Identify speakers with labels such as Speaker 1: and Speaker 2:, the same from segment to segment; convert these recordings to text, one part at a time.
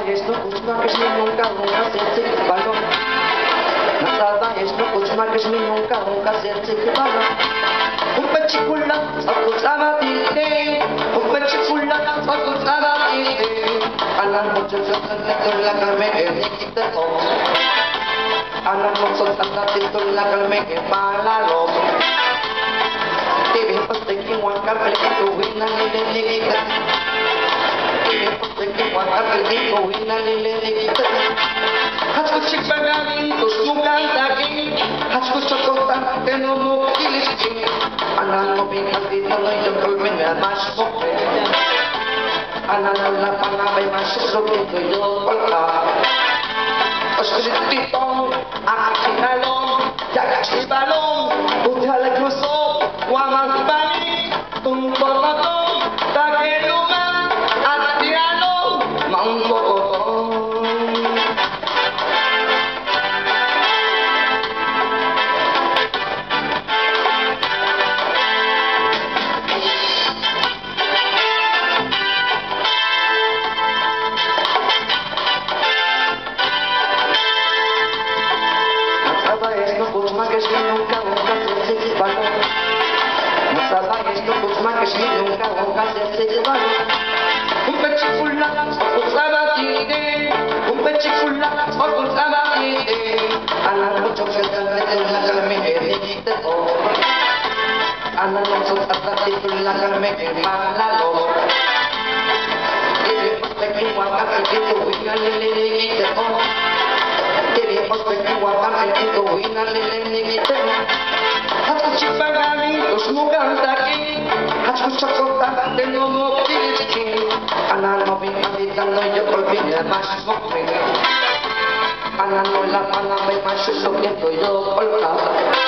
Speaker 1: jest no uśmiech nunca, nunca serce balon. Nada jest no uśmiech nunca, nunca serce balon. Un pachikula, akusama tite. Un pachikula, akusama tite. Alam mo la calme que me quita todo. Alam mo la calme que palalo. Tibi poste ki wanga pelito wina lele. Hachko chikbagani to sugan taki. Hachko chokota te no mo kiliski. Anan mo pinati no yo kolmena mas mope. Anan la panabay mas lobito yo kolka. Oscritito akinalong yakchibalong uthal kruso wamas bani tumpomato tageluma un pechifula, ocultaba tide, un pechifula, ocultaba tide. A la noche se te la calme que me quita todo. A la noche se te la calme que malalo. Queremos que guardar que tu vida le quite todo. Queremos que guardar que tu vida le quite todo. Chipagani, los mugantaki, Hachuchakota, de no mobility, Anano Pinaditano, yo olvidé más moque. Anano la paname más subiendo yo colgado.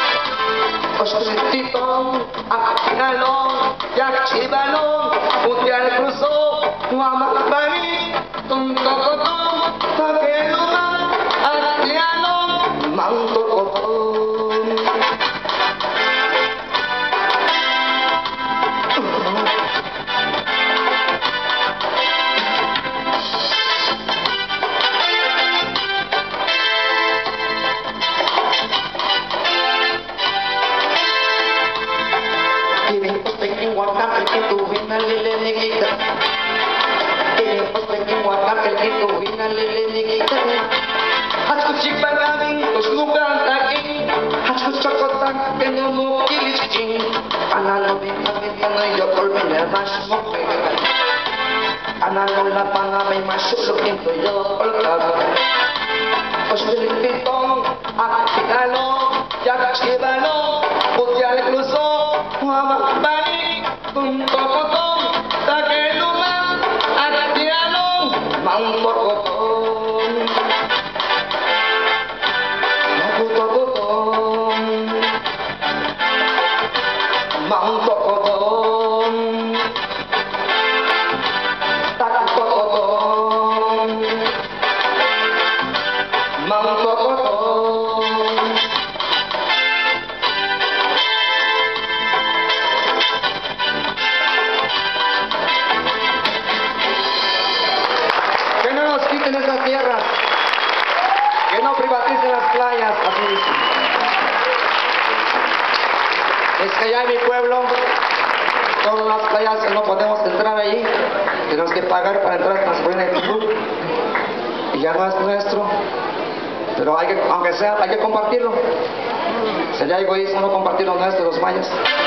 Speaker 1: Oscritito, Akinalón, Yachibalón, Mundial cruzó, Guamapari, Tontocotón, Taqueluma, Aquiano, Mantocotón. Analo la paname más lo siento yo colgado. Oscritito, akinalo, yakchibalo, mundial cruzó, guamapani, tuntocotón, taqueluma, aquiano, mantocotón. Mantocotón, mantocotón. Que no nos quiten esas tierras, que no privaticen las playas, así dice. Es que allá en mi pueblo, todas las playas no podemos entrar allí, tenemos que pagar para entrar a Transforina y Club, y ya no es nuestro, pero hay que, aunque sea, hay que compartirlo. Sería egoísmo no compartir lo nuestro, los mayas.